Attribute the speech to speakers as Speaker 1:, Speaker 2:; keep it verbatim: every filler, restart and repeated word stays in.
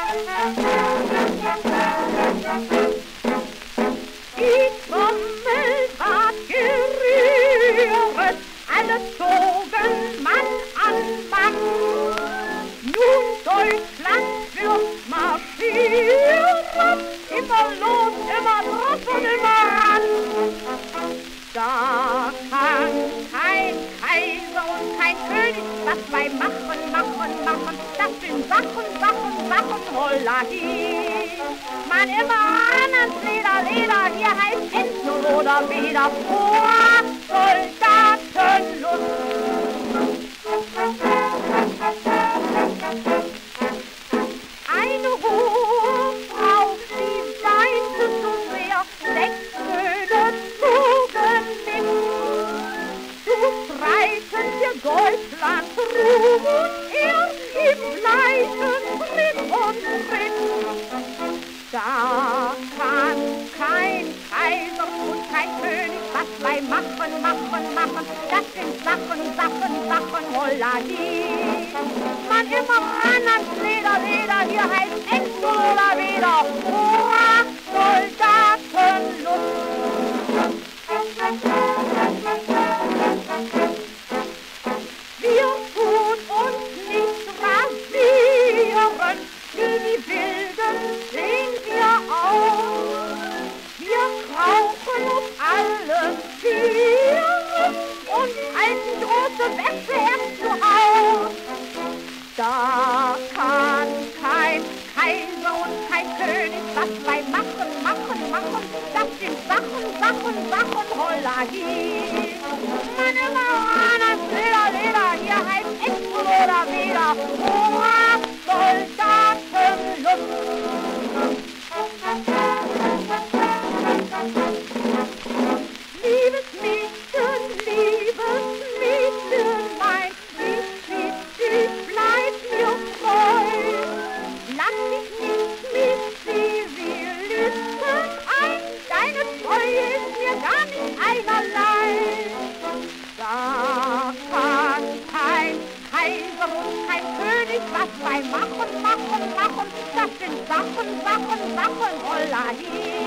Speaker 1: Die Trommel ward gerühret, alle zogen Mann an Mann. Nun Deutschland wird marschieren, immer los, immer drauf und immer ran. Da kann kein Kaiser und kein König was bei machen, machen, machen. Das sind Sachen, Sachen, Sachen, holla hi. Man immer an ans Leder, Leder, hier heißt Enzel oder wieder. Hurra, Soldatenlust. Eine hohe Frau, die weinte so sehr, sechs Söhne trugen mit. Zu streiten für Deutschland Ruhm und Ehr, im gleichen Schritt und Schritt. Da kann kein Kaiser und kein König was bei machen, machen, machen. Das sind Sachen, Sachen, Sachen, holla hi. Man immer ran ans Leder, Leder, hier heißt Enzel oder wieder. Hurra, Soldatenlust. Wir tun uns nicht rasieren, wie die Wilden sehen wir aus. Wir krauchen auf allen Vieren und halten große Wäsche erst zu Haus. Da kann kein Kaiser und kein König was bei machen, machen, machen. Das sind Sachen, Sachen, Sachen, holla hi. Man immer ran ans Leder, Leder, hier heißt Enzel oder wieder. Hurra, Soldatenlust. Liebes Mädchen, liebes Mädchenlein, ich lieb dich, bleib mir treu. Lass dich nicht mit Zivilisten ein, deine Treue ist mir gar nicht einerlei. Da kann kein Kaiser und kein König was bei machen, machen, machen. Das sind Sachen, Sachen, Sachen, holla hi.